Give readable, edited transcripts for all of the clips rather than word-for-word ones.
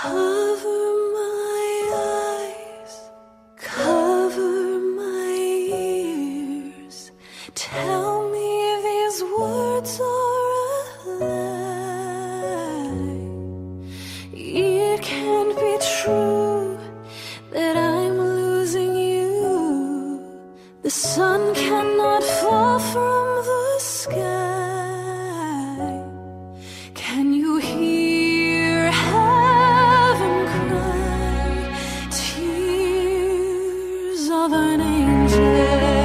Cover my eyes, cover my ears. Tell me these words are a lie. It can't be true that I'm losing you. The sun cannot fall from the sky. Can you hear heaven cry? Tears of an angel.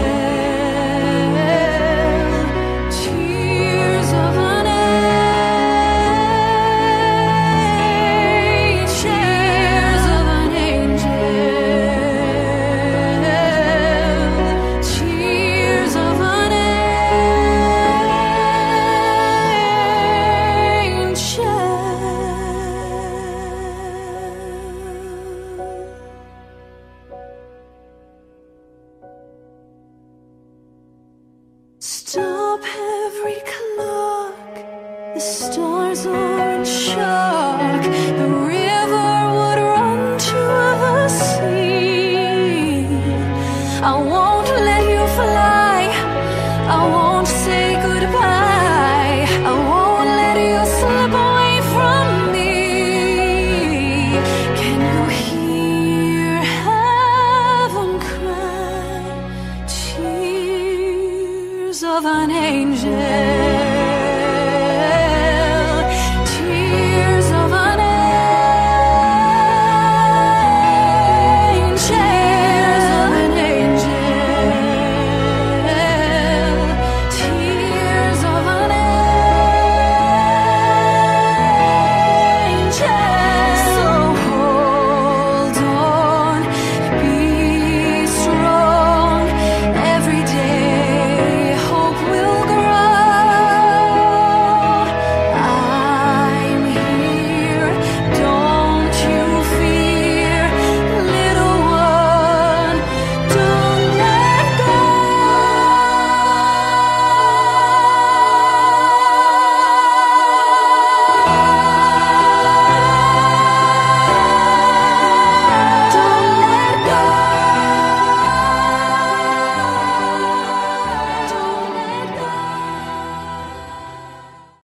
Tears of an angel. Tears of an angel. Tears of an Stop every clock, the stars are in show.